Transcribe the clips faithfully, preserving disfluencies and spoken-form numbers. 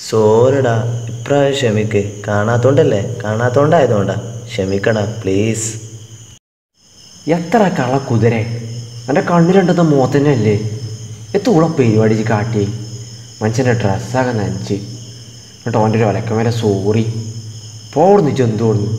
സോറിടാ, ഇപ്രാവശ്യം ക്ഷമിക്ക്. കാണാത്തോണ്ടല്ലേ, കാണാത്തോണ്ടായതുകൊണ്ടാ. ക്ഷമിക്കടാ പ്ലീസ്. എത്ര കള കുതിരെ എൻ്റെ കണ്ണിലുണ്ടെന്ന മോത്തന്നെ അല്ലേ എത്തൂളെ പരിപാടി കാട്ടി. മനുഷ്യൻ്റെ ഡ്രസ്സാകെ നനച്ച് എന്നിട്ട് ഓൻ്റെ ഒരു ഒലക്കം വരെ സോറി പോടുന്നു ചെന്തോടുന്നു.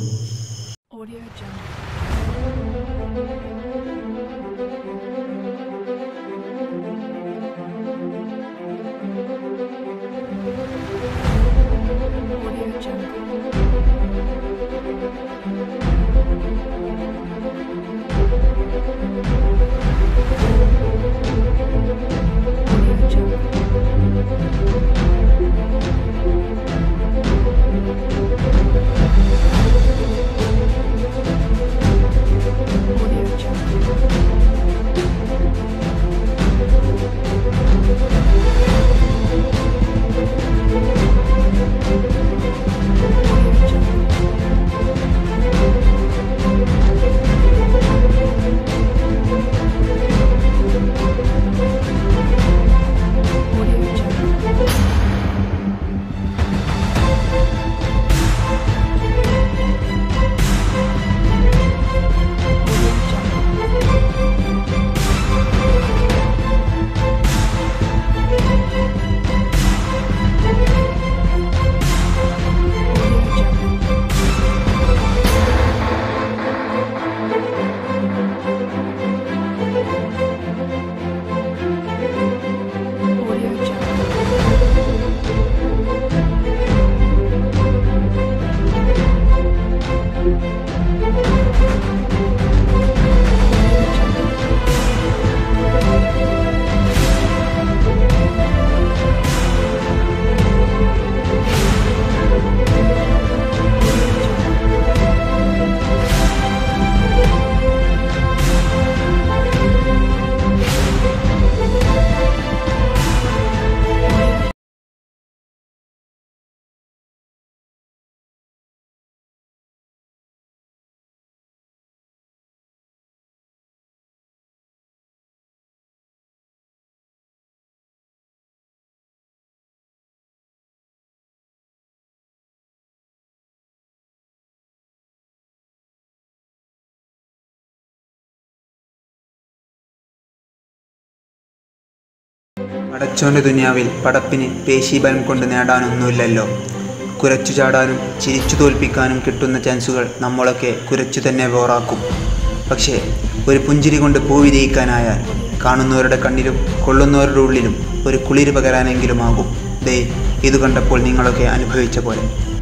പടച്ചോൻ്റെ ദുനിയാവിൽ പടപ്പിന് പേശീബലം കൊണ്ട് നേടാനൊന്നുമില്ലല്ലോ. കുരച്ചു ചാടാനും ചിരിച്ചു തോൽപ്പിക്കാനും കിട്ടുന്ന ചാൻസുകൾ നമ്മളൊക്കെ കുരച്ചു തന്നെ ബോറാക്കും. പക്ഷേ ഒരു പുഞ്ചിരി കൊണ്ട് പൂ വിരിയിക്കാനായാൽ കാണുന്നവരുടെ കണ്ണിലും കൊള്ളുന്നവരുടെ ഉള്ളിലും ഒരു കുളിര് പകരാനെങ്കിലുമാകും. ദേ ഇത് കണ്ടപ്പോൾ നിങ്ങളൊക്കെ അനുഭവിച്ച പോലെ.